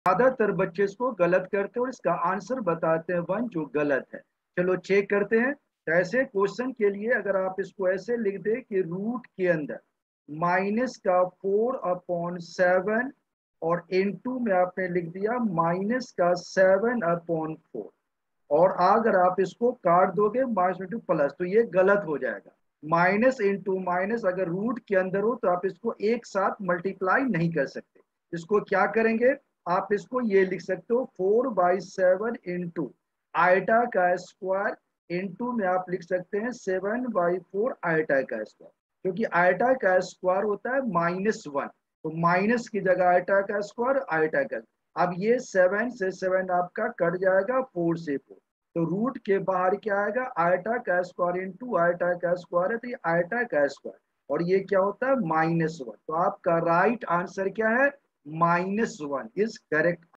ज्यादातर बच्चे इसको गलत करते हैं और इसका आंसर बताते हैं 1 जो गलत है। चलो चेक करते हैं। तो ऐसे क्वेश्चन के लिए अगर आप इसको ऐसे लिख दे कि रूट के अंदर माइनस का 4/7 और इनटू में आपने लिख दिया माइनस का 7/4, और अगर आप इसको काट दोगे माइनस इंटू प्लस तो ये गलत हो जाएगा। माइनस इंटू माइनस अगर रूट के अंदर हो तो आप इसको एक साथ मल्टीप्लाई नहीं कर सकते। इसको क्या करेंगे, आप इसको ये लिख सकते हो 4/7 इंटू आयटा का स्क्वायर, इंटू में आप लिख सकते हैं 7/4 आयटा का स्क्वायर, क्योंकि आयटा का स्क्वायर होता है -1, तो माइनस की जगह आयटा का स्क्वायर आयटा का। अब ये 7 से 7 आपका कट जाएगा, 4 से 4, तो रूट के बाहर क्या आएगा, आयटा का स्क्वायर इंटू आयटा का स्क्वायर है, तो ये आयटा का स्क्वायर, और ये क्या होता है -1। तो आपका राइट आंसर क्या है, -1 इज करेक्ट।